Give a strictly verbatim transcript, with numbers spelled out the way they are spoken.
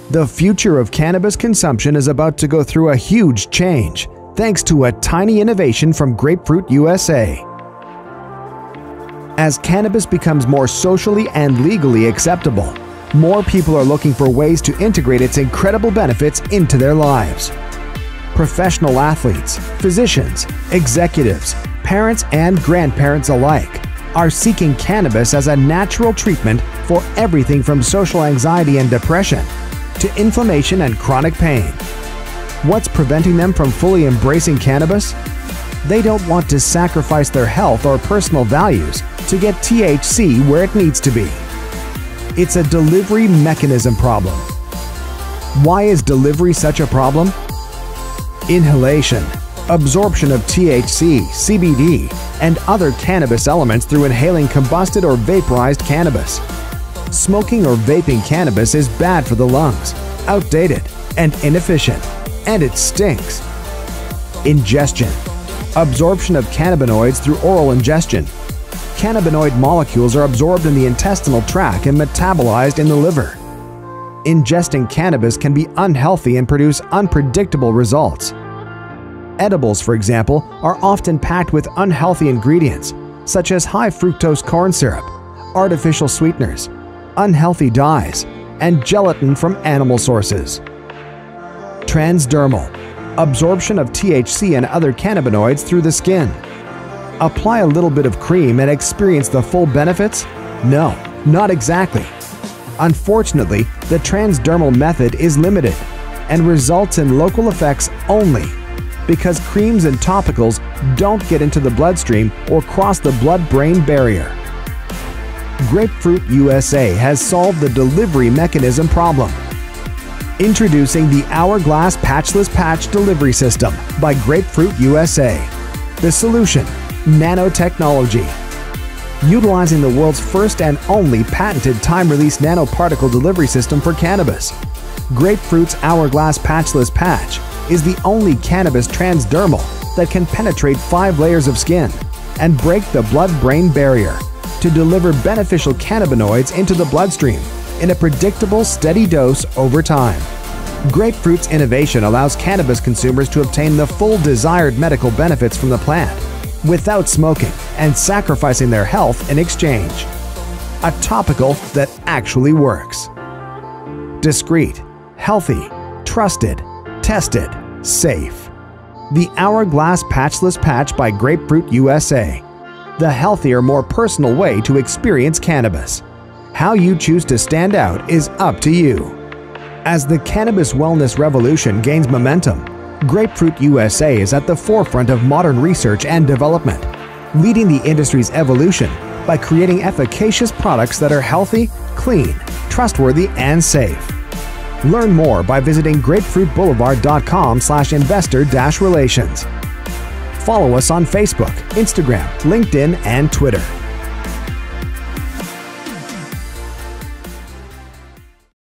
The future of cannabis consumption is about to go through a huge change, thanks to a tiny innovation from Grapefruit U S A. As cannabis becomes more socially and legally acceptable, more people are looking for ways to integrate its incredible benefits into their lives. Professional athletes, physicians, executives, parents and grandparents alike are seeking cannabis as a natural treatment for everything from social anxiety and depression to inflammation and chronic pain. What's preventing them from fully embracing cannabis? They don't want to sacrifice their health or personal values to get T H C where it needs to be. It's a delivery mechanism problem. Why is delivery such a problem? Inhalation, absorption of T H C, C B D, and other cannabis elements through inhaling combusted or vaporized cannabis. Smoking or vaping cannabis is bad for the lungs, outdated, and inefficient, and it stinks. Ingestion, absorption of cannabinoids through oral ingestion. Cannabinoid molecules are absorbed in the intestinal tract and metabolized in the liver. Ingesting cannabis can be unhealthy and produce unpredictable results. Edibles, for example, are often packed with unhealthy ingredients, such as high fructose corn syrup, artificial sweeteners, unhealthy dyes, and gelatin from animal sources. Transdermal, absorption of T H C and other cannabinoids through the skin. Apply a little bit of cream and experience the full benefits? No, not exactly. Unfortunately, the transdermal method is limited and results in local effects only because creams and topicals don't get into the bloodstream or cross the blood-brain barrier. Grapefruit U S A has solved the delivery mechanism problem. Introducing the Hourglass Patchless Patch delivery system by Grapefruit U S A. The solution: nanotechnology. Utilizing the world's first and only patented time-release nanoparticle delivery system for cannabis, Grapefruit's Hourglass Patchless Patch is the only cannabis transdermal that can penetrate five layers of skin and break the blood-brain barrier to deliver beneficial cannabinoids into the bloodstream in a predictable, steady dose over time. Grapefruit's innovation allows cannabis consumers to obtain the full desired medical benefits from the plant without smoking and sacrificing their health in exchange. A topical that actually works. Discreet, healthy, trusted, tested, safe. The Hourglass Patchless Patch by Grapefruit U S A. The healthier, more personal way to experience cannabis. How you choose to stand out is up to you. As the cannabis wellness revolution gains momentum, Grapefruit U S A is at the forefront of modern research and development, leading the industry's evolution by creating efficacious products that are healthy, clean, trustworthy, and safe. Learn more by visiting grapefruit boulevard dot com slash investor dash relations. Follow us on Facebook, Instagram, LinkedIn, and Twitter.